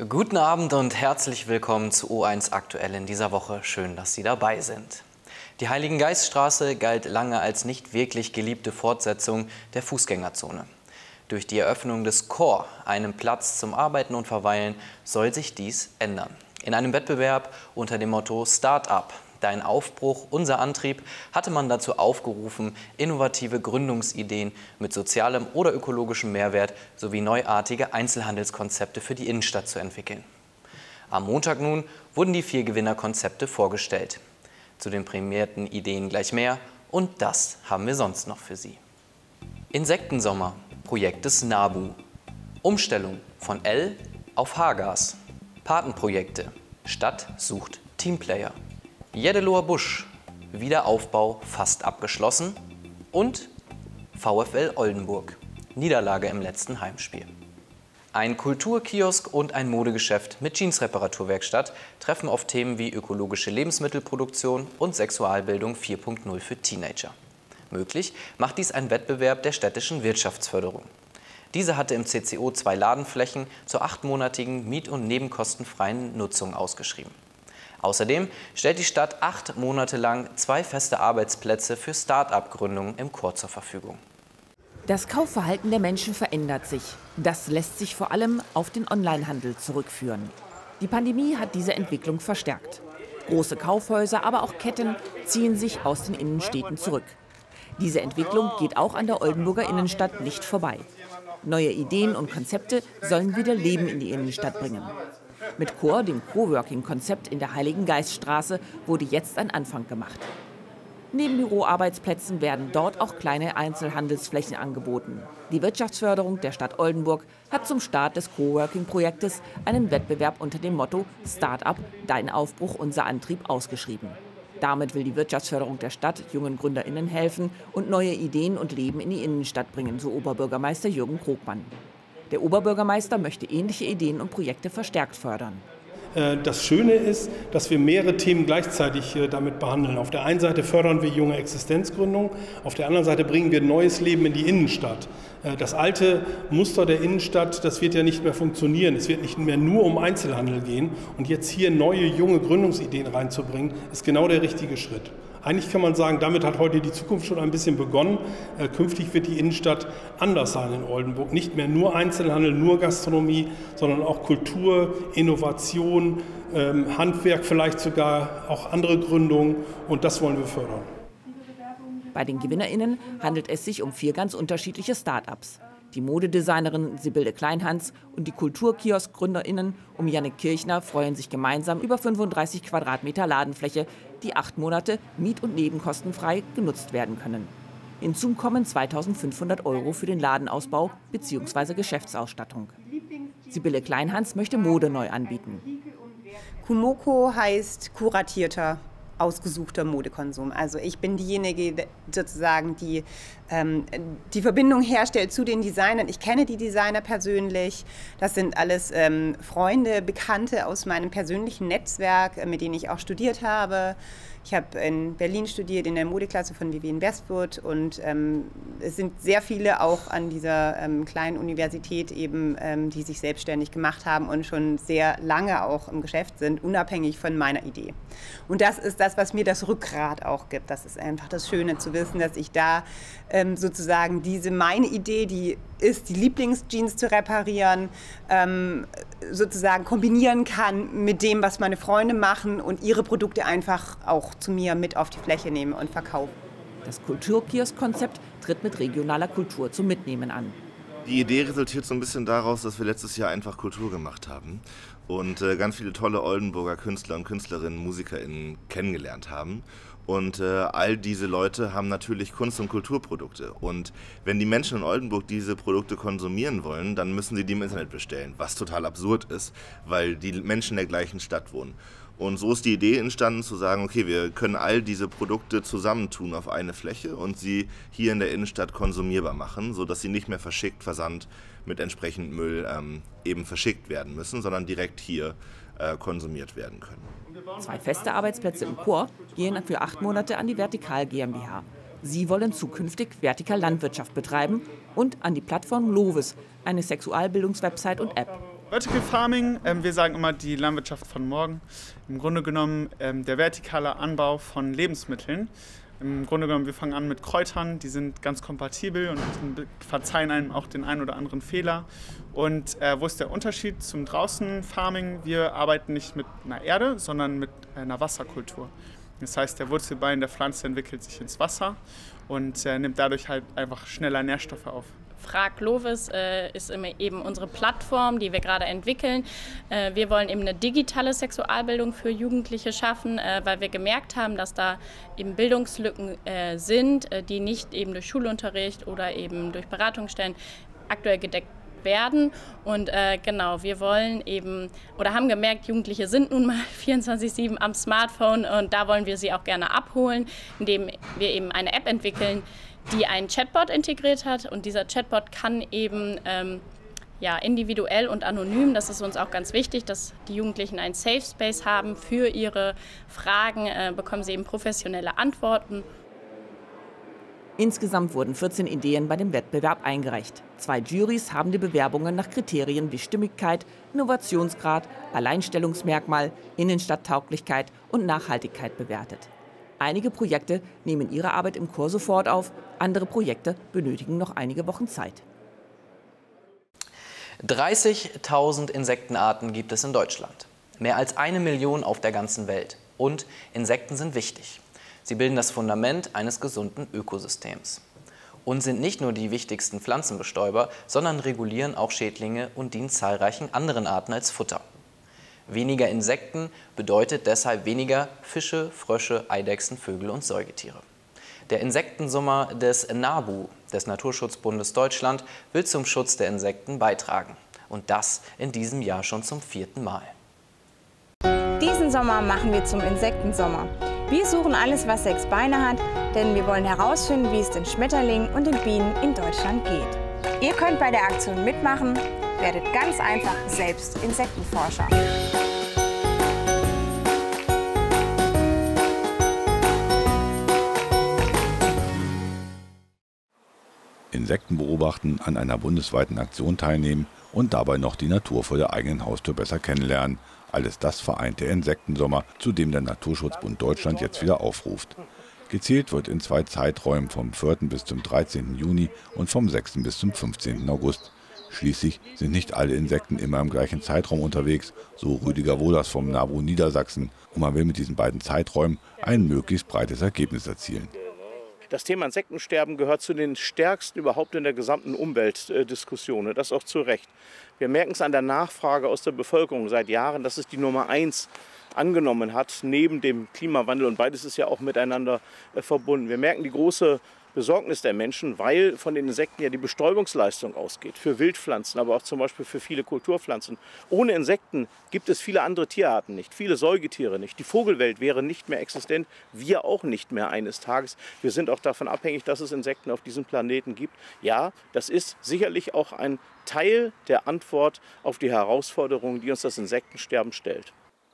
Guten Abend und herzlich willkommen zu O1 Aktuell in dieser Woche. Schön, dass Sie dabei sind. Die Heiligengeiststraße galt lange als nicht wirklich geliebte Fortsetzung der Fußgängerzone. Durch die Eröffnung des Core, einem Platz zum Arbeiten und Verweilen, soll sich dies ändern. In einem Wettbewerb unter dem Motto Start-up, dein Aufbruch, unser Antrieb, hatte man dazu aufgerufen, innovative Gründungsideen mit sozialem oder ökologischem Mehrwert sowie neuartige Einzelhandelskonzepte für die Innenstadt zu entwickeln. Am Montag nun wurden die 4 Gewinnerkonzepte vorgestellt. Zu den prämierten Ideen gleich mehr und das haben wir sonst noch für Sie. Insektensommer, Projekt des NABU. Umstellung von L auf H-Gas. Patenprojekte, Stadt sucht Teamplayer. Jedeloher Busch, Wiederaufbau fast abgeschlossen und VfL Oldenburg, Niederlage im letzten Heimspiel. Ein Kulturkiosk und ein Modegeschäft mit Jeans-Reparaturwerkstatt treffen auf Themen wie ökologische Lebensmittelproduktion und Sexualbildung 4.0 für Teenager. Möglich macht dies ein Wettbewerb der städtischen Wirtschaftsförderung. Diese hatte im CCO 2 Ladenflächen zur 8-monatigen miet- und nebenkostenfreien Nutzung ausgeschrieben. Außerdem stellt die Stadt 8 Monate lang 2 feste Arbeitsplätze für Start-up-Gründungen im Chor zur Verfügung. Das Kaufverhalten der Menschen verändert sich. Das lässt sich vor allem auf den Onlinehandel zurückführen. Die Pandemie hat diese Entwicklung verstärkt. Große Kaufhäuser, aber auch Ketten ziehen sich aus den Innenstädten zurück. Diese Entwicklung geht auch an der Oldenburger Innenstadt nicht vorbei. Neue Ideen und Konzepte sollen wieder Leben in die Innenstadt bringen. Mit Core, dem Coworking-Konzept in der Heiligengeiststraße, wurde jetzt ein Anfang gemacht. Neben Büroarbeitsplätzen werden dort auch kleine Einzelhandelsflächen angeboten. Die Wirtschaftsförderung der Stadt Oldenburg hat zum Start des Coworking-Projektes einen Wettbewerb unter dem Motto Start-up, dein Aufbruch, unser Antrieb ausgeschrieben. Damit will die Wirtschaftsförderung der Stadt jungen GründerInnen helfen und neue Ideen und Leben in die Innenstadt bringen, so Oberbürgermeister Jürgen Krogmann. Der Oberbürgermeister möchte ähnliche Ideen und Projekte verstärkt fördern. Das Schöne ist, dass wir mehrere Themen gleichzeitig damit behandeln. Auf der einen Seite fördern wir junge Existenzgründung, auf der anderen Seite bringen wir neues Leben in die Innenstadt. Das alte Muster der Innenstadt, das wird ja nicht mehr funktionieren. Es wird nicht mehr nur um Einzelhandel gehen. Und jetzt hier neue, junge Gründungsideen reinzubringen, ist genau der richtige Schritt. Eigentlich kann man sagen, damit hat heute die Zukunft schon ein bisschen begonnen. Künftig wird die Innenstadt anders sein in Oldenburg. Nicht mehr nur Einzelhandel, nur Gastronomie, sondern auch Kultur, Innovation, Handwerk, vielleicht sogar auch andere Gründungen. Und das wollen wir fördern. Bei den GewinnerInnen handelt es sich um 4 ganz unterschiedliche Start-ups. Die Modedesignerin Sibylle Kleinhans und die Kulturkiosk-GründerInnen um Jannik Kirchner freuen sich gemeinsam über 35 Quadratmeter Ladenfläche, die 8 Monate miet- und nebenkostenfrei genutzt werden können. Hinzu kommen 2.500 € für den Ladenausbau bzw. Geschäftsausstattung. Sibylle Kleinhans möchte Mode neu anbieten. Kumoko heißt kuratierter, ausgesuchter Modekonsum. Also ich bin diejenige sozusagen, die die Verbindung herstellt zu den Designern. Ich kenne die Designer persönlich. Das sind alles Freunde, Bekannte aus meinem persönlichen Netzwerk, mit denen ich auch studiert habe. Ich habe in Berlin studiert, in der Modeklasse von Vivienne Westwood, und es sind sehr viele auch an dieser kleinen Universität eben, die sich selbstständig gemacht haben und schon sehr lange auch im Geschäft sind, unabhängig von meiner Idee. Und das ist das, was mir das Rückgrat auch gibt. Das ist einfach das Schöne zu wissen, dass ich da sozusagen meine Idee, die ist, die Lieblingsjeans zu reparieren, sozusagen kombinieren kann mit dem, was meine Freunde machen, und ihre Produkte einfach auch zu mir mit auf die Fläche nehmen und verkaufen. Das Kulturkiosk-Konzept tritt mit regionaler Kultur zum Mitnehmen an. Die Idee resultiert so ein bisschen daraus, dass wir letztes Jahr einfach Kultur gemacht haben und ganz viele tolle Oldenburger Künstler und Künstlerinnen, MusikerInnen kennengelernt haben. Und all diese Leute haben natürlich Kunst- und Kulturprodukte. Und wenn die Menschen in Oldenburg diese Produkte konsumieren wollen, dann müssen sie die im Internet bestellen, was total absurd ist, weil die Menschen in der gleichen Stadt wohnen. Und so ist die Idee entstanden, zu sagen, okay, wir können all diese Produkte zusammentun auf eine Fläche und sie hier in der Innenstadt konsumierbar machen, sodass sie nicht mehr verschickt, versandt mit entsprechendem Müll eben verschickt werden müssen, sondern direkt hier konsumiert werden können. 2 feste Arbeitsplätze im Chor gehen für 8 Monate an die Vertikal GmbH. Sie wollen zukünftig Vertikal Landwirtschaft betreiben und an die Plattform Lovis, eine Sexualbildungswebsite und App. Vertical Farming, wir sagen immer die Landwirtschaft von morgen. Im Grunde genommen der vertikale Anbau von Lebensmitteln. Im Grunde genommen, wir fangen an mit Kräutern, die sind ganz kompatibel und verzeihen einem auch den einen oder anderen Fehler. Und wo ist der Unterschied zum Draußen-Farming? Wir arbeiten nicht mit einer Erde, sondern mit einer Wasserkultur. Das heißt, der Wurzelbein der Pflanze entwickelt sich ins Wasser und nimmt dadurch halt einfach schneller Nährstoffe auf. Frag Lovis ist eben unsere Plattform, die wir gerade entwickeln. Wir wollen eben eine digitale Sexualbildung für Jugendliche schaffen, weil wir gemerkt haben, dass da eben Bildungslücken sind, die nicht eben durch Schulunterricht oder eben durch Beratungsstellen aktuell gedeckt werden. Und genau, wir wollen eben oder haben gemerkt, Jugendliche sind nun mal 24/7 am Smartphone und da wollen wir sie auch gerne abholen, indem wir eben eine App entwickeln, die einen Chatbot integriert hat, und dieser Chatbot kann eben individuell und anonym, das ist uns auch ganz wichtig, dass die Jugendlichen einen Safe Space haben für ihre Fragen, bekommen sie eben professionelle Antworten. Insgesamt wurden 14 Ideen bei dem Wettbewerb eingereicht. 2 Jurys haben die Bewerbungen nach Kriterien wie Stimmigkeit, Innovationsgrad, Alleinstellungsmerkmal, Innenstadttauglichkeit und Nachhaltigkeit bewertet. Einige Projekte nehmen ihre Arbeit im Chor sofort auf, andere Projekte benötigen noch einige Wochen Zeit. 30.000 Insektenarten gibt es in Deutschland. Mehr als 1 Million auf der ganzen Welt. Und Insekten sind wichtig. Sie bilden das Fundament eines gesunden Ökosystems. Und sind nicht nur die wichtigsten Pflanzenbestäuber, sondern regulieren auch Schädlinge und dienen zahlreichen anderen Arten als Futter. Weniger Insekten bedeutet deshalb weniger Fische, Frösche, Eidechsen, Vögel und Säugetiere. Der Insektensommer des NABU, des Naturschutzbundes Deutschland, will zum Schutz der Insekten beitragen. Und das in diesem Jahr schon zum 4. Mal. Diesen Sommer machen wir zum Insektensommer. Wir suchen alles, was 6 Beine hat, denn wir wollen herausfinden, wie es den Schmetterlingen und den Bienen in Deutschland geht. Ihr könnt bei der Aktion mitmachen, werdet ganz einfach selbst Insektenforscher. Insekten beobachten, an einer bundesweiten Aktion teilnehmen und dabei noch die Natur vor der eigenen Haustür besser kennenlernen. Alles das vereint der Insektensommer, zu dem der Naturschutzbund Deutschland jetzt wieder aufruft. Gezählt wird in 2 Zeiträumen, vom 4. bis zum 13. Juni und vom 6. bis zum 15. August. Schließlich sind nicht alle Insekten immer im gleichen Zeitraum unterwegs, so Rüdiger Wohlers vom NABU Niedersachsen. Und man will mit diesen beiden Zeiträumen ein möglichst breites Ergebnis erzielen. Das Thema Insektensterben gehört zu den stärksten überhaupt in der gesamten Umweltdiskussion. Das auch zu Recht. Wir merken es an der Nachfrage aus der Bevölkerung seit Jahren, dass es die Nummer 1 angenommen hat, neben dem Klimawandel. Und beides ist ja auch miteinander verbunden. Wir merken die große Besorgnis der Menschen, weil von den Insekten ja die Bestäubungsleistung ausgeht. Für Wildpflanzen, aber auch zum Beispiel für viele Kulturpflanzen. Ohne Insekten gibt es viele andere Tierarten nicht, viele Säugetiere nicht. Die Vogelwelt wäre nicht mehr existent, wir auch nicht mehr eines Tages. Wir sind auch davon abhängig, dass es Insekten auf diesem Planeten gibt. Ja, das ist sicherlich auch ein Teil der Antwort auf die Herausforderungen, die uns das Insektensterben stellt.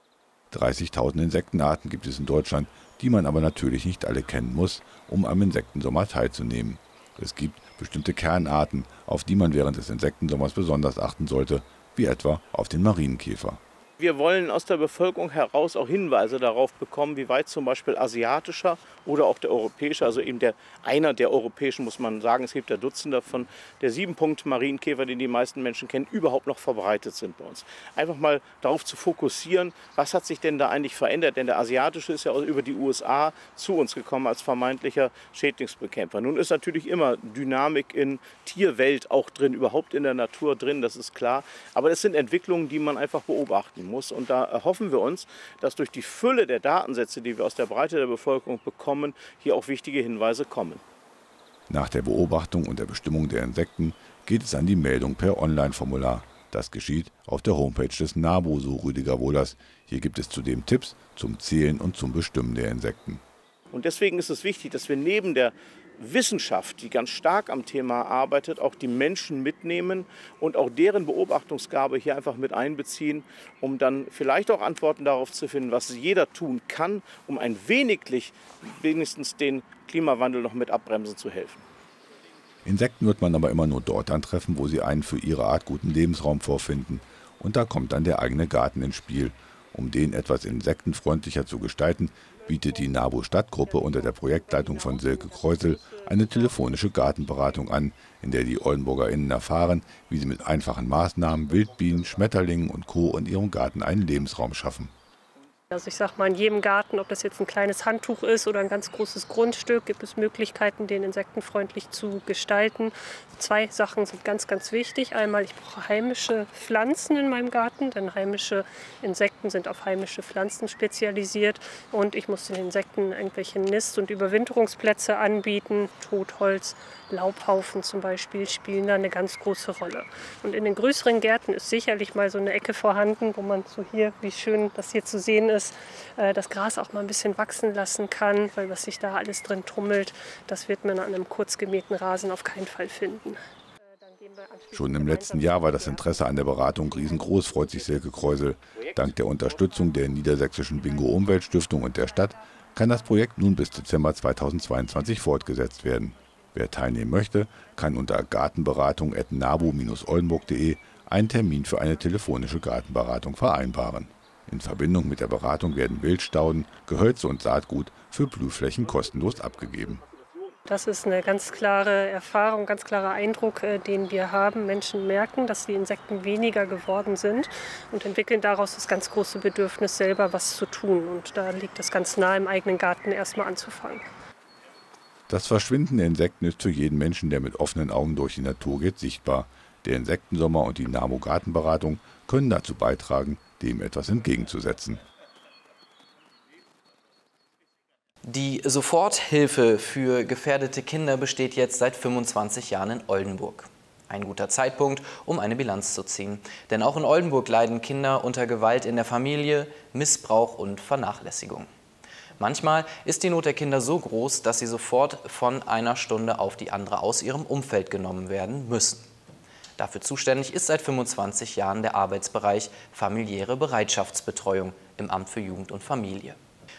30.000 Insektenarten gibt es in Deutschland, die man aber natürlich nicht alle kennen muss, um am Insektensommer teilzunehmen. Es gibt bestimmte Kernarten, auf die man während des Insektensommers besonders achten sollte, wie etwa auf den Marienkäfer. Wir wollen aus der Bevölkerung heraus auch Hinweise darauf bekommen, wie weit zum Beispiel asiatischer oder auch der europäische, also eben einer der europäischen, muss man sagen, es gibt ja Dutzende davon, der 7-Punkt-Marienkäfer, den die meisten Menschen kennen, überhaupt noch verbreitet sind bei uns. Einfach mal darauf zu fokussieren, was hat sich denn da eigentlich verändert, denn der asiatische ist ja auch über die USA zu uns gekommen als vermeintlicher Schädlingsbekämpfer. Nun ist natürlich immer Dynamik in Tierwelt auch drin, überhaupt in der Natur drin, das ist klar, aber das sind Entwicklungen, die man einfach beobachten muss. Und da erhoffen wir uns, dass durch die Fülle der Datensätze, die wir aus der Breite der Bevölkerung bekommen, hier auch wichtige Hinweise kommen. Nach der Beobachtung und der Bestimmung der Insekten geht es an die Meldung per Online-Formular. Das geschieht auf der Homepage des NABU, so Rüdiger Wohlers. Hier gibt es zudem Tipps zum Zählen und zum Bestimmen der Insekten. Und deswegen ist es wichtig, dass wir neben der Wissenschaft, die ganz stark am Thema arbeitet, auch die Menschen mitnehmen und auch deren Beobachtungsgabe hier einfach mit einbeziehen, um dann vielleicht auch Antworten darauf zu finden, was jeder tun kann, um ein wenig wenigstens den Klimawandel noch mit abbremsen zu helfen. Insekten wird man aber immer nur dort antreffen, wo sie einen für ihre Art guten Lebensraum vorfinden. Und da kommt dann der eigene Garten ins Spiel. Um den etwas insektenfreundlicher zu gestalten, bietet die NABU Stadtgruppe unter der Projektleitung von Silke Kreusel eine telefonische Gartenberatung an, in der die OldenburgerInnen erfahren, wie sie mit einfachen Maßnahmen Wildbienen, Schmetterlingen und Co. in ihrem Garten einen Lebensraum schaffen. Also ich sag mal, in jedem Garten, ob das jetzt ein kleines Handtuch ist oder ein ganz großes Grundstück, gibt es Möglichkeiten, den insektenfreundlich zu gestalten. 2 Sachen sind ganz, ganz wichtig. Einmal, ich brauche heimische Pflanzen in meinem Garten, denn heimische Insekten sind auf heimische Pflanzen spezialisiert. Und ich muss den Insekten irgendwelche Nist- und Überwinterungsplätze anbieten. Totholz, Laubhaufen zum Beispiel spielen da eine ganz große Rolle. Und in den größeren Gärten ist sicherlich mal so eine Ecke vorhanden, wo man so hier, wie schön das hier zu sehen ist, das Gras auch mal ein bisschen wachsen lassen kann, weil was sich da alles drin tummelt, das wird man an einem kurz gemähten Rasen auf keinen Fall finden. Schon im letzten Jahr war das Interesse an der Beratung riesengroß, freut sich Silke Kreusel. Dank der Unterstützung der Niedersächsischen Bingo-Umweltstiftung und der Stadt kann das Projekt nun bis Dezember 2022 fortgesetzt werden. Wer teilnehmen möchte, kann unter gartenberatung@nabu-oldenburg.de einen Termin für eine telefonische Gartenberatung vereinbaren. In Verbindung mit der Beratung werden Wildstauden, Gehölze und Saatgut für Blühflächen kostenlos abgegeben. Das ist eine ganz klare Erfahrung, ganz klarer Eindruck, den wir haben. Menschen merken, dass die Insekten weniger geworden sind und entwickeln daraus das ganz große Bedürfnis, selber was zu tun. Und da liegt es ganz nah, im eigenen Garten erstmal anzufangen. Das Verschwinden der Insekten ist für jeden Menschen, der mit offenen Augen durch die Natur geht, sichtbar. Der Insektensommer und die NABU Gartenberatung können dazu beitragen, dem etwas entgegenzusetzen. Die Soforthilfe für gefährdete Kinder besteht jetzt seit 25 Jahren in Oldenburg. Ein guter Zeitpunkt, um eine Bilanz zu ziehen. Denn auch in Oldenburg leiden Kinder unter Gewalt in der Familie, Missbrauch und Vernachlässigung. Manchmal ist die Not der Kinder so groß, dass sie sofort von einer Stunde auf die andere aus ihrem Umfeld genommen werden müssen. Dafür zuständig ist seit 25 Jahren der Arbeitsbereich familiäre Bereitschaftsbetreuung im Amt für Jugend und Familie.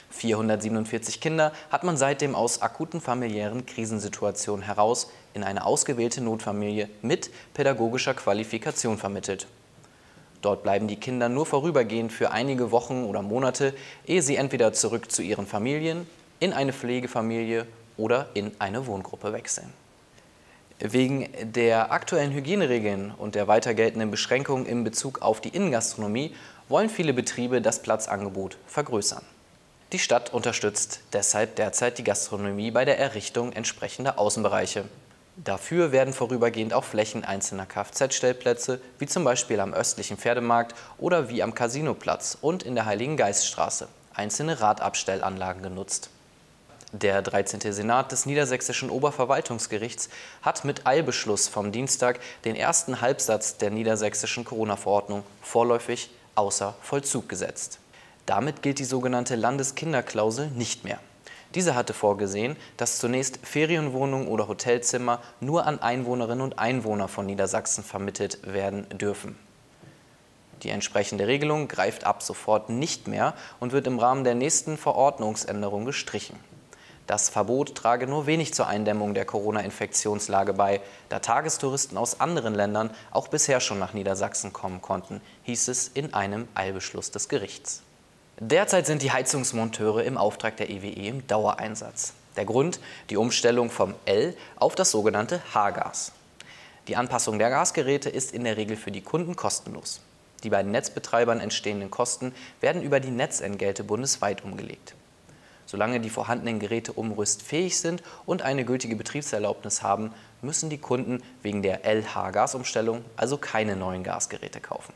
447 Kinder hat man seitdem aus akuten familiären Krisensituationen heraus in eine ausgewählte Notfamilie mit pädagogischer Qualifikation vermittelt. Dort bleiben die Kinder nur vorübergehend für einige Wochen oder Monate, ehe sie entweder zurück zu ihren Familien, in eine Pflegefamilie oder in eine Wohngruppe wechseln. Wegen der aktuellen Hygieneregeln und der weiter geltenden Beschränkungen in Bezug auf die Innengastronomie wollen viele Betriebe das Platzangebot vergrößern. Die Stadt unterstützt deshalb derzeit die Gastronomie bei der Errichtung entsprechender Außenbereiche. Dafür werden vorübergehend auch Flächen einzelner Kfz-Stellplätze, wie zum Beispiel am östlichen Pferdemarkt oder wie am Casinoplatz und in der Heiligen Geiststraße, einzelne Radabstellanlagen genutzt. Der 13. Senat des Niedersächsischen Oberverwaltungsgerichts hat mit Eilbeschluss vom Dienstag den ersten Halbsatz der niedersächsischen Corona-Verordnung vorläufig außer Vollzug gesetzt. Damit gilt die sogenannte Landeskinderklausel nicht mehr. Diese hatte vorgesehen, dass zunächst Ferienwohnungen oder Hotelzimmer nur an Einwohnerinnen und Einwohner von Niedersachsen vermittelt werden dürfen. Die entsprechende Regelung greift ab sofort nicht mehr und wird im Rahmen der nächsten Verordnungsänderung gestrichen. Das Verbot trage nur wenig zur Eindämmung der Corona-Infektionslage bei, da Tagestouristen aus anderen Ländern auch bisher schon nach Niedersachsen kommen konnten, hieß es in einem Eilbeschluss des Gerichts. Derzeit sind die Heizungsmonteure im Auftrag der EWE im Dauereinsatz. Der Grund: die Umstellung vom L auf das sogenannte H-Gas. Die Anpassung der Gasgeräte ist in der Regel für die Kunden kostenlos. Die bei den Netzbetreibern entstehenden Kosten werden über die Netzentgelte bundesweit umgelegt. Solange die vorhandenen Geräte umrüstfähig sind und eine gültige Betriebserlaubnis haben, müssen die Kunden wegen der LH-Gasumstellung also keine neuen Gasgeräte kaufen.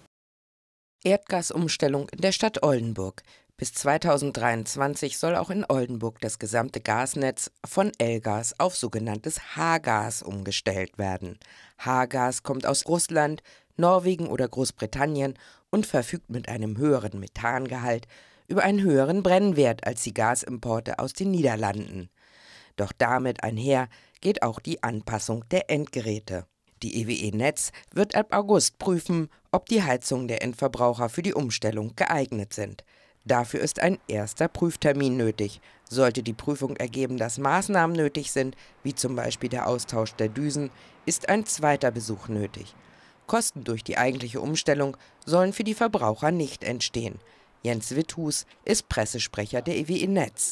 Erdgasumstellung in der Stadt Oldenburg. Bis 2023 soll auch in Oldenburg das gesamte Gasnetz von L-Gas auf sogenanntes H-Gas umgestellt werden. H-Gas kommt aus Russland, Norwegen oder Großbritannien und verfügt mit einem höheren Methangehalt über einen höheren Brennwert als die Gasimporte aus den Niederlanden. Doch damit einher geht auch die Anpassung der Endgeräte. Die EWE Netz wird ab August prüfen, ob die Heizungen der Endverbraucher für die Umstellung geeignet sind. Dafür ist ein erster Prüftermin nötig. Sollte die Prüfung ergeben, dass Maßnahmen nötig sind, wie zum Beispiel der Austausch der Düsen, ist ein zweiter Besuch nötig. Kosten durch die eigentliche Umstellung sollen für die Verbraucher nicht entstehen. Jens Withus ist Pressesprecher der EWE Netz.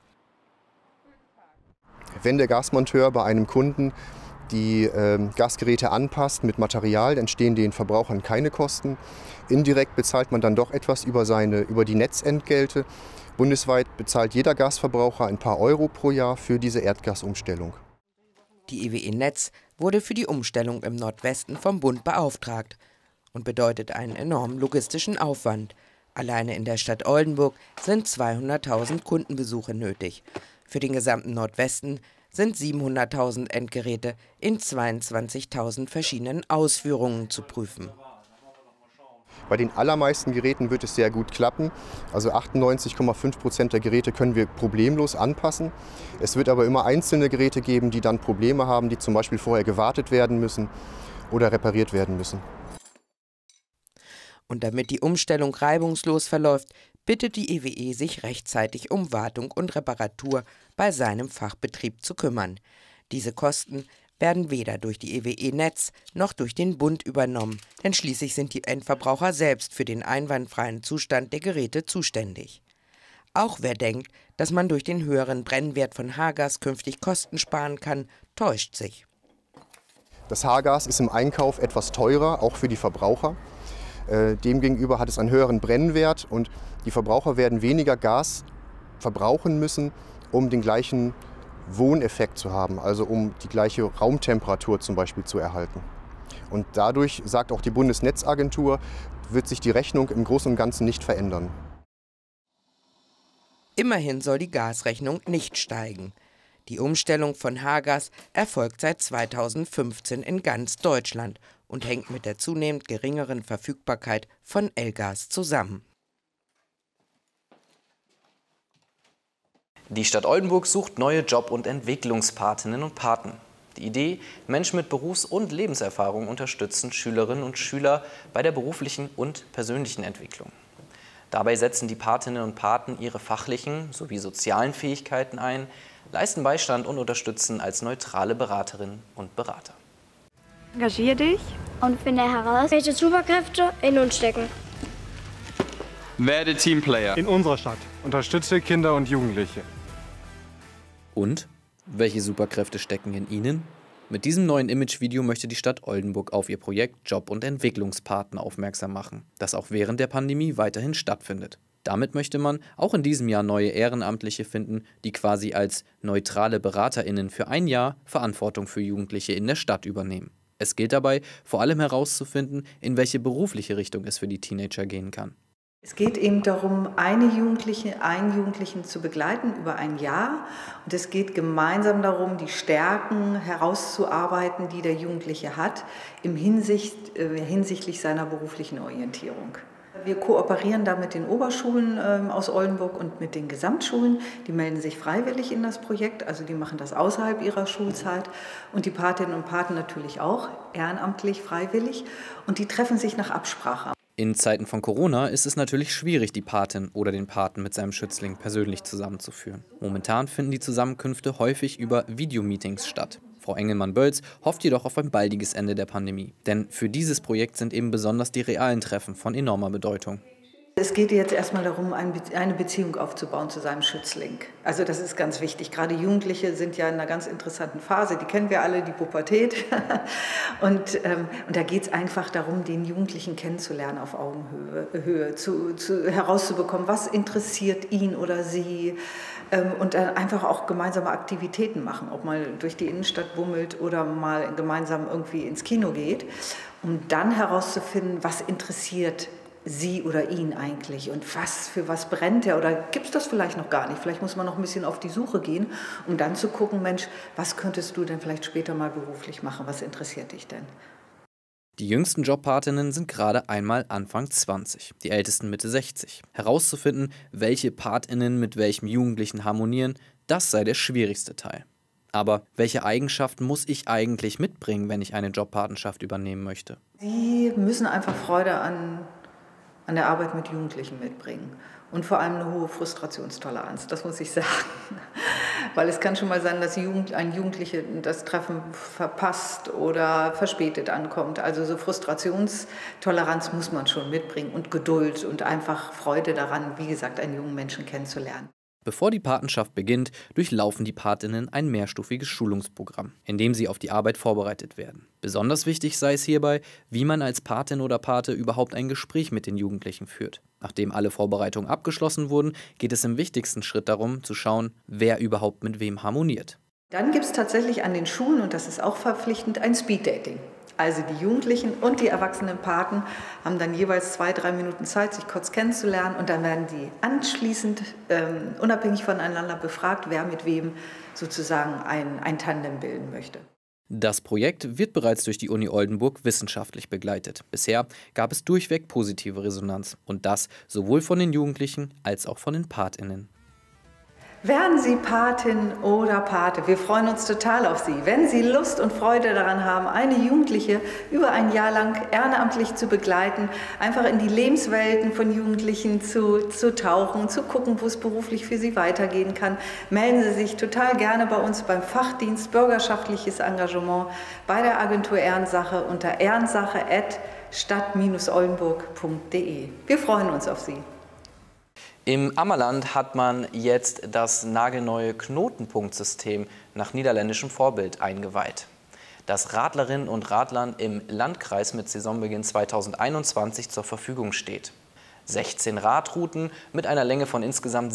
Wenn der Gasmonteur bei einem Kunden die Gasgeräte anpasst mit Material, entstehen den Verbrauchern keine Kosten. Indirekt bezahlt man dann doch etwas über die Netzentgelte. Bundesweit bezahlt jeder Gasverbraucher ein paar Euro pro Jahr für diese Erdgasumstellung. Die EWE Netz wurde für die Umstellung im Nordwesten vom Bund beauftragt und bedeutet einen enormen logistischen Aufwand. Alleine in der Stadt Oldenburg sind 200.000 Kundenbesuche nötig. Für den gesamten Nordwesten sind 700.000 Endgeräte in 22.000 verschiedenen Ausführungen zu prüfen. Bei den allermeisten Geräten wird es sehr gut klappen. Also 98,5% der Geräte können wir problemlos anpassen. Es wird aber immer einzelne Geräte geben, die dann Probleme haben, die zum Beispiel vorher gewartet werden müssen oder repariert werden müssen. Und damit die Umstellung reibungslos verläuft, bittet die EWE, sich rechtzeitig um Wartung und Reparatur bei seinem Fachbetrieb zu kümmern. Diese Kosten werden weder durch die EWE Netz noch durch den Bund übernommen, denn schließlich sind die Endverbraucher selbst für den einwandfreien Zustand der Geräte zuständig. Auch wer denkt, dass man durch den höheren Brennwert von H-Gas künftig Kosten sparen kann, täuscht sich. Das H-Gas ist im Einkauf etwas teurer, auch für die Verbraucher. Demgegenüber hat es einen höheren Brennwert und die Verbraucher werden weniger Gas verbrauchen müssen, um den gleichen Wohneffekt zu haben, also um die gleiche Raumtemperatur zum Beispiel zu erhalten. Und dadurch, sagt auch die Bundesnetzagentur, wird sich die Rechnung im Großen und Ganzen nicht verändern. Immerhin soll die Gasrechnung nicht steigen. Die Umstellung von H-Gas erfolgt seit 2015 in ganz Deutschland und hängt mit der zunehmend geringeren Verfügbarkeit von L-Gas zusammen. Die Stadt Oldenburg sucht neue Job- und Entwicklungspatinnen und Paten. Die Idee, Menschen mit Berufs- und Lebenserfahrung unterstützen Schülerinnen und Schüler bei der beruflichen und persönlichen Entwicklung. Dabei setzen die Patinnen und Paten ihre fachlichen sowie sozialen Fähigkeiten ein, leisten Beistand und unterstützen als neutrale Beraterinnen und Berater. Engagier dich und finde heraus, welche Superkräfte in uns stecken. Werde Teamplayer in unserer Stadt. Unterstütze Kinder und Jugendliche. Und welche Superkräfte stecken in Ihnen? Mit diesem neuen Imagevideo möchte die Stadt Oldenburg auf ihr Projekt Job- und Entwicklungspaten aufmerksam machen, das auch während der Pandemie weiterhin stattfindet. Damit möchte man auch in diesem Jahr neue Ehrenamtliche finden, die quasi als neutrale BeraterInnen für ein Jahr Verantwortung für Jugendliche in der Stadt übernehmen. Es gilt dabei, vor allem herauszufinden, in welche berufliche Richtung es für die Teenager gehen kann. Es geht eben darum, einen Jugendlichen zu begleiten über ein Jahr. Und es geht gemeinsam darum, die Stärken herauszuarbeiten, die der Jugendliche hat, hinsichtlich seiner beruflichen Orientierung. Wir kooperieren da mit den Oberschulen aus Oldenburg und mit den Gesamtschulen. Die melden sich freiwillig in das Projekt, also die machen das außerhalb ihrer Schulzeit. Und die Patinnen und Paten natürlich auch, ehrenamtlich, freiwillig. Und die treffen sich nach Absprache. In Zeiten von Corona ist es natürlich schwierig, die Patin oder den Paten mit seinem Schützling persönlich zusammenzuführen. Momentan finden die Zusammenkünfte häufig über Videomeetings statt. Frau Engelmann-Bölz hofft jedoch auf ein baldiges Ende der Pandemie. Denn für dieses Projekt sind eben besonders die realen Treffen von enormer Bedeutung. Es geht jetzt erstmal darum, eine Beziehung aufzubauen zu seinem Schützling. Also das ist ganz wichtig. Gerade Jugendliche sind ja in einer ganz interessanten Phase. Die kennen wir alle, die Pubertät. Und da geht es einfach darum, den Jugendlichen kennenzulernen auf Augenhöhe, herauszubekommen, was interessiert ihn oder sie. Und dann einfach auch gemeinsame Aktivitäten machen, ob mal durch die Innenstadt bummelt oder mal gemeinsam irgendwie ins Kino geht, um dann herauszufinden, was interessiert sie oder ihn eigentlich und für was brennt er oder gibt es das vielleicht noch gar nicht. Vielleicht muss man noch ein bisschen auf die Suche gehen, um dann zu gucken, Mensch, was könntest du denn vielleicht später mal beruflich machen, was interessiert dich denn? Die jüngsten Jobpatinnen sind gerade einmal Anfang 20, die ältesten Mitte 60. Herauszufinden, welche Patinnen mit welchem Jugendlichen harmonieren, das sei der schwierigste Teil. Aber welche Eigenschaften muss ich eigentlich mitbringen, wenn ich eine Jobpatenschaft übernehmen möchte? Sie müssen einfach Freude an der Arbeit mit Jugendlichen mitbringen und vor allem eine hohe Frustrationstoleranz, das muss ich sagen. Weil es kann schon mal sein, dass ein Jugendlicher das Treffen verpasst oder verspätet ankommt. Also so Frustrationstoleranz muss man schon mitbringen und Geduld und einfach Freude daran, wie gesagt, einen jungen Menschen kennenzulernen. Bevor die Patenschaft beginnt, durchlaufen die Patinnen ein mehrstufiges Schulungsprogramm, in dem sie auf die Arbeit vorbereitet werden. Besonders wichtig sei es hierbei, wie man als Patin oder Pate überhaupt ein Gespräch mit den Jugendlichen führt. Nachdem alle Vorbereitungen abgeschlossen wurden, geht es im wichtigsten Schritt darum, zu schauen, wer überhaupt mit wem harmoniert. Dann gibt es tatsächlich an den Schulen, und das ist auch verpflichtend, ein Speeddating. Also die Jugendlichen und die erwachsenen Paten haben dann jeweils 2-3 Minuten Zeit, sich kurz kennenzulernen, und dann werden die anschließend unabhängig voneinander befragt, wer mit wem sozusagen ein Tandem bilden möchte. Das Projekt wird bereits durch die Uni Oldenburg wissenschaftlich begleitet. Bisher gab es durchweg positive Resonanz, und das sowohl von den Jugendlichen als auch von den PatInnen. Werden Sie Patin oder Pate, wir freuen uns total auf Sie. Wenn Sie Lust und Freude daran haben, eine Jugendliche über ein Jahr lang ehrenamtlich zu begleiten, einfach in die Lebenswelten von Jugendlichen zu tauchen, zu gucken, wo es beruflich für Sie weitergehen kann, melden Sie sich total gerne bei uns beim Fachdienst Bürgerschaftliches Engagement bei der Agentur Ehrensache unter ehrensache@stadt-oldenburg.de. Wir freuen uns auf Sie. Im Ammerland hat man jetzt das nagelneue Knotenpunktsystem nach niederländischem Vorbild eingeweiht, das Radlerinnen und Radlern im Landkreis mit Saisonbeginn 2021 zur Verfügung steht. 16 Radrouten mit einer Länge von insgesamt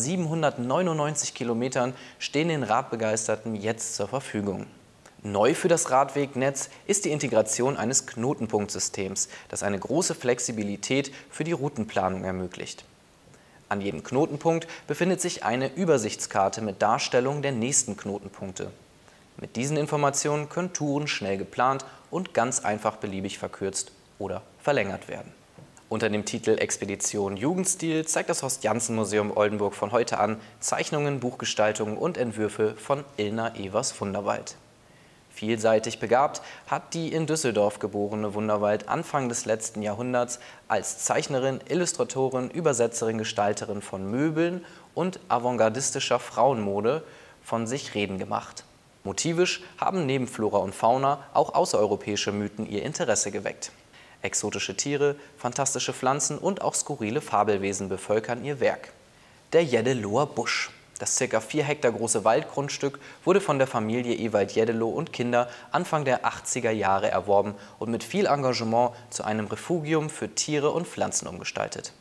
799 Kilometern stehen den Radbegeisterten jetzt zur Verfügung. Neu für das Radwegnetz ist die Integration eines Knotenpunktsystems, das eine große Flexibilität für die Routenplanung ermöglicht. An jedem Knotenpunkt befindet sich eine Übersichtskarte mit Darstellung der nächsten Knotenpunkte. Mit diesen Informationen können Touren schnell geplant und ganz einfach beliebig verkürzt oder verlängert werden. Unter dem Titel Expedition Jugendstil zeigt das Horst-Janssen-Museum Oldenburg von heute an Zeichnungen, Buchgestaltungen und Entwürfe von Ilna Evers-Wunderwald. Vielseitig begabt hat die in Düsseldorf geborene Wunderwald Anfang des letzten Jahrhunderts als Zeichnerin, Illustratorin, Übersetzerin, Gestalterin von Möbeln und avantgardistischer Frauenmode von sich reden gemacht. Motivisch haben neben Flora und Fauna auch außereuropäische Mythen ihr Interesse geweckt. Exotische Tiere, fantastische Pflanzen und auch skurrile Fabelwesen bevölkern ihr Werk. Der Jeddeloher Busch. Das ca. 4 Hektar große Waldgrundstück wurde von der Familie Ewald-Jeddeloh und Kinder Anfang der 80er Jahre erworben und mit viel Engagement zu einem Refugium für Tiere und Pflanzen umgestaltet.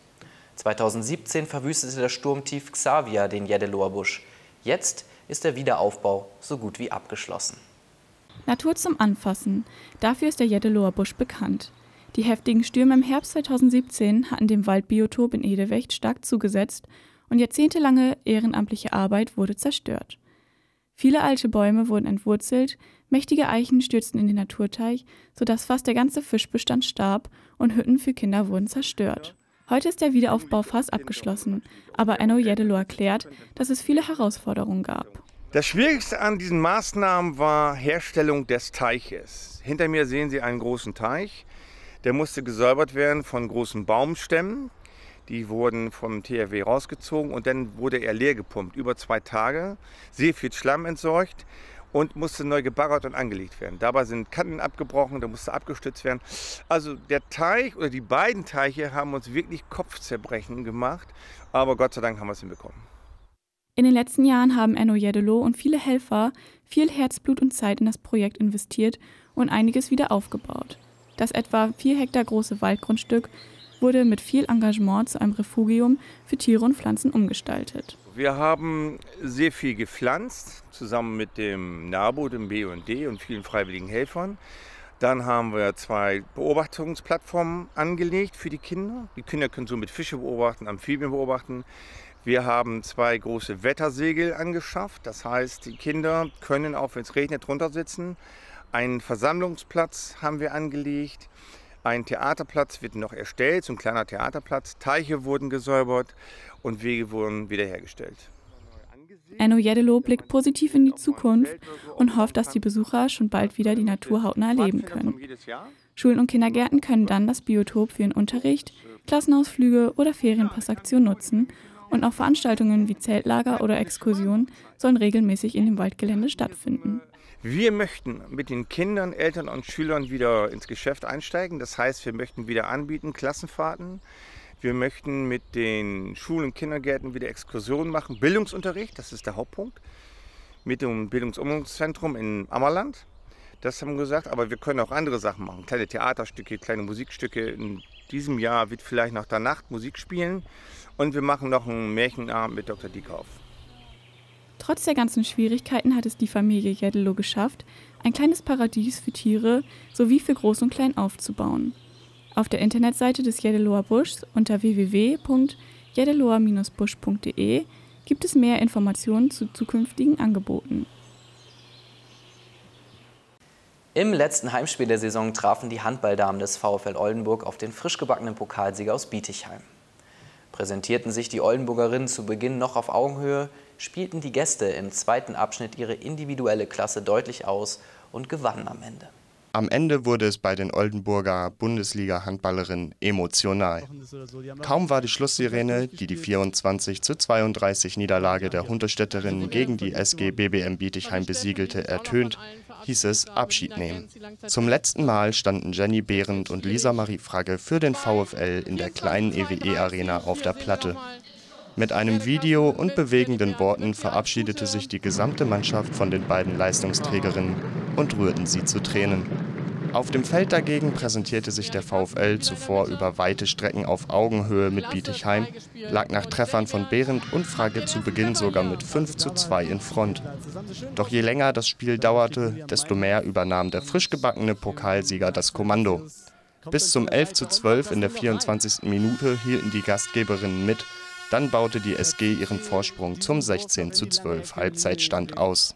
2017 verwüstete der Sturmtief Xavier den Jeddeloher Busch. Jetzt ist der Wiederaufbau so gut wie abgeschlossen. Natur zum Anfassen. Dafür ist der Jeddeloher Busch bekannt. Die heftigen Stürme im Herbst 2017 hatten dem Waldbiotop in Edewecht stark zugesetzt, und jahrzehntelange ehrenamtliche Arbeit wurde zerstört. Viele alte Bäume wurden entwurzelt, mächtige Eichen stürzten in den Naturteich, sodass fast der ganze Fischbestand starb und Hütten für Kinder wurden zerstört. Heute ist der Wiederaufbau fast abgeschlossen, aber Enno Jeddeloh erklärt, dass es viele Herausforderungen gab. Das Schwierigste an diesen Maßnahmen war Herstellung des Teiches. Hinter mir sehen Sie einen großen Teich. Der musste gesäubert werden von großen Baumstämmen. Die wurden vom THW rausgezogen und dann wurde er leer gepumpt, über 2 Tage, sehr viel Schlamm entsorgt und musste neu gebaggert und angelegt werden. Dabei sind Kanten abgebrochen, da musste abgestützt werden. Also der Teich oder die beiden Teiche haben uns wirklich Kopfzerbrechen gemacht, aber Gott sei Dank haben wir es hinbekommen. In den letzten Jahren haben Enno Jeddeloh und viele Helfer viel Herzblut und Zeit in das Projekt investiert und einiges wieder aufgebaut. Das etwa 4 Hektar große Waldgrundstück wurde mit viel Engagement zu einem Refugium für Tiere und Pflanzen umgestaltet. Wir haben sehr viel gepflanzt, zusammen mit dem NABU, dem BUND und vielen freiwilligen Helfern. Dann haben wir 2 Beobachtungsplattformen angelegt für die Kinder. Die Kinder können somit Fische beobachten, Amphibien beobachten. Wir haben 2 große Wettersegel angeschafft. Das heißt, die Kinder können auch, wenn es regnet, drunter sitzen. Einen Versammlungsplatz haben wir angelegt. Ein Theaterplatz wird noch erstellt, so ein kleiner Theaterplatz. Teiche wurden gesäubert und Wege wurden wiederhergestellt. Enno Jeddeloh blickt positiv in die Zukunft und hofft, dass die Besucher schon bald wieder die Natur hautnah erleben können. Schulen und Kindergärten können dann das Biotop für ihren Unterricht, Klassenausflüge oder Ferienpassaktionen nutzen Und auch Veranstaltungen wie Zeltlager oder Exkursionen sollen regelmäßig in dem Waldgelände stattfinden. Wir möchten mit den Kindern, Eltern und Schülern wieder ins Geschäft einsteigen. Das heißt, wir möchten wieder anbieten Klassenfahrten. Wir möchten mit den Schulen und Kindergärten wieder Exkursionen machen. Bildungsunterricht, das ist der Hauptpunkt. Mit dem Bildungsumschulungszentrum in Ammerland. Das haben wir gesagt, aber wir können auch andere Sachen machen. Kleine Theaterstücke, kleine Musikstücke. In diesem Jahr wird vielleicht nach der Nacht Musik spielen. Und wir machen noch einen Märchenabend mit Dr. Dieckhoff. Trotz der ganzen Schwierigkeiten hat es die Familie Jeddelo geschafft, ein kleines Paradies für Tiere sowie für Groß und Klein aufzubauen. Auf der Internetseite des Jeddeloer Buschs unter www.jeddeloer-busch.de gibt es mehr Informationen zu zukünftigen Angeboten. Im letzten Heimspiel der Saison trafen die Handballdamen des VfL Oldenburg auf den frisch gebackenen Pokalsieger aus Bietigheim. Präsentierten sich die Oldenburgerinnen zu Beginn noch auf Augenhöhe, spielten die Gäste im zweiten Abschnitt ihre individuelle Klasse deutlich aus und gewannen am Ende. Am Ende wurde es bei den Oldenburger Bundesliga-Handballerinnen emotional. Kaum war die Schlusssirene, die die 24:32 Niederlage der Hunterstädterinnen gegen die SG BBM Bietigheim besiegelte, ertönt, hieß es Abschied nehmen. Zum letzten Mal standen Jenny Behrendt und Lisa Marie Fragge für den VfL in der kleinen EWE-Arena auf der Platte. Mit einem Video und bewegenden Worten verabschiedete sich die gesamte Mannschaft von den beiden Leistungsträgerinnen und rührten sie zu Tränen. Auf dem Feld dagegen präsentierte sich der VfL zuvor über weite Strecken auf Augenhöhe mit Bietigheim, lag nach Treffern von Behrendt und Fragge zu Beginn sogar mit 5:2 in Front. Doch je länger das Spiel dauerte, desto mehr übernahm der frisch gebackene Pokalsieger das Kommando. Bis zum 11:12 in der 24. Minute hielten die Gastgeberinnen mit. Dann baute die SG ihren Vorsprung zum 16:12 Halbzeitstand aus.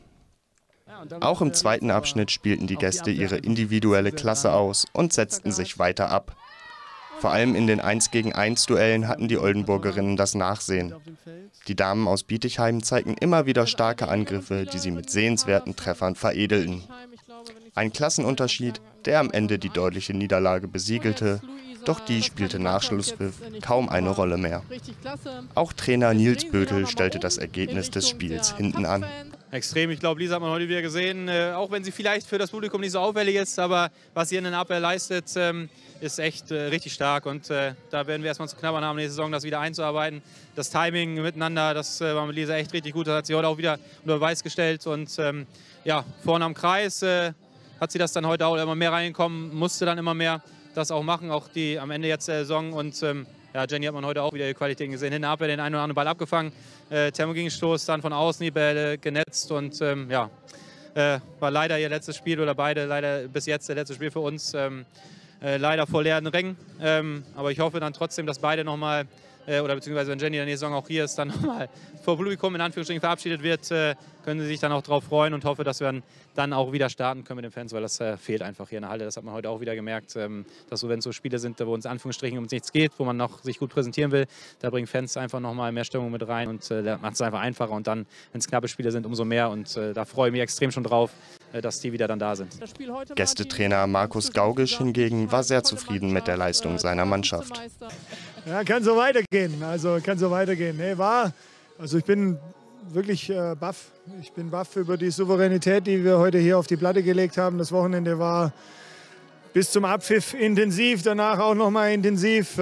Auch im zweiten Abschnitt spielten die Gäste ihre individuelle Klasse aus und setzten sich weiter ab. Vor allem in den 1-gegen-1-Duellen hatten die Oldenburgerinnen das Nachsehen. Die Damen aus Bietigheim zeigten immer wieder starke Angriffe, die sie mit sehenswerten Treffern veredelten. Ein Klassenunterschied, der am Ende die deutliche Niederlage besiegelte. Doch die spielte nach Schlusspfiff kaum eine Rolle mehr. Auch Trainer Nils Bötel stellte das Ergebnis des Spiels hinten an. Extrem, ich glaube, Lisa hat man heute wieder gesehen, auch wenn sie vielleicht für das Publikum nicht so auffällig ist, aber was sie in der Abwehr leistet, ist echt richtig stark und da werden wir erstmal zu knabbern haben, nächste Saison das wieder einzuarbeiten. Das Timing miteinander, das war mit Lisa echt richtig gut, das hat sie heute auch wieder unter Beweis gestellt und ja, vorne am Kreis hat sie das dann heute auch immer mehr reingekommen, musste dann immer mehr das auch machen, auch die am Ende jetzt der Saison. Und ja, Jenny hat man heute auch wieder die Qualitäten gesehen. Hinten hat er den einen oder anderen Ball abgefangen, Thermogegenstoß, dann von außen die Bälle genetzt und ja, war leider ihr letztes Spiel oder beide leider bis jetzt der letzte Spiel für uns. Leider vor leeren Rängen, aber ich hoffe dann trotzdem, dass beide nochmal, oder beziehungsweise wenn Jenny in der Saison auch hier ist, dann nochmal vor Publikum in Anführungsstrichen verabschiedet wird, können sie sich dann auch darauf freuen und hoffe, dass wir dann auch wieder starten können mit den Fans, weil das fehlt einfach hier in der Halle. Das hat man heute auch wieder gemerkt, dass so, wenn es so Spiele sind, wo uns in Anführungsstrichen um nichts geht, wo man noch sich gut präsentieren will, da bringen Fans einfach nochmal mehr Stimmung mit rein und macht es einfach einfacher und dann, wenn es knappe Spiele sind, umso mehr und da freue ich mich extrem schon drauf, dass die wieder dann da sind. Gästetrainer Markus Gaugisch hingegen war sehr zufrieden mit der Leistung seiner Mannschaft. Ja, kann so weitergehen. Also kann so weitergehen. Nee, also ich bin wirklich baff. Ich bin baff über die Souveränität, die wir heute hier auf die Platte gelegt haben. Das Wochenende war bis zum Abpfiff intensiv, danach auch noch mal intensiv,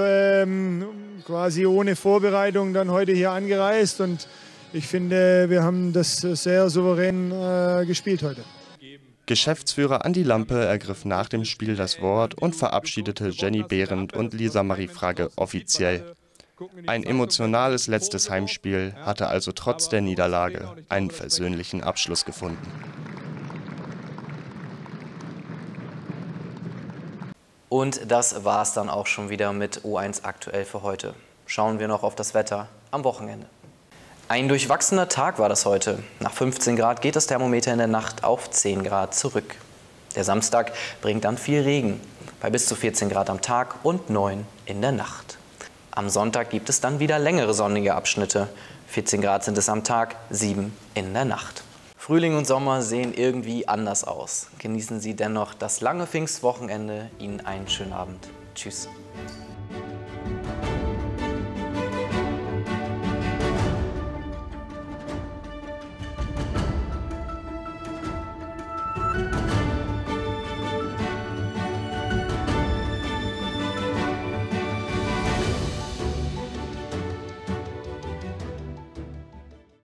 quasi ohne Vorbereitung dann heute hier angereist. Und ich finde, wir haben das sehr souverän gespielt heute. Geschäftsführer Andi Lampe ergriff nach dem Spiel das Wort und verabschiedete Jenny Behrendt und Lisa Marie Fragge offiziell. Ein emotionales letztes Heimspiel hatte also trotz der Niederlage einen versöhnlichen Abschluss gefunden. Und das war's dann auch schon wieder mit O1 aktuell für heute. Schauen wir noch auf das Wetter am Wochenende. Ein durchwachsener Tag war das heute. Nach 15 Grad geht das Thermometer in der Nacht auf 10 Grad zurück. Der Samstag bringt dann viel Regen, bei bis zu 14 Grad am Tag und 9 in der Nacht. Am Sonntag gibt es dann wieder längere sonnige Abschnitte. 14 Grad sind es am Tag, 7 in der Nacht. Frühling und Sommer sehen irgendwie anders aus. Genießen Sie dennoch das lange Pfingstwochenende. Ihnen einen schönen Abend. Tschüss.